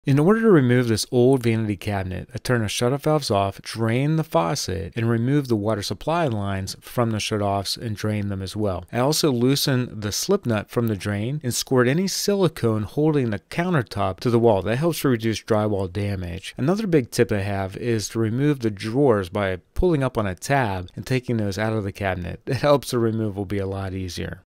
In order to remove this old vanity cabinet, I turn the shutoff valves off, drain the faucet, and remove the water supply lines from the shutoffs and drain them as well. I also loosen the slip nut from the drain and squirt any silicone holding the countertop to the wall. That helps to reduce drywall damage. Another big tip I have is to remove the drawers by pulling up on a tab and taking those out of the cabinet. It helps the removal be a lot easier.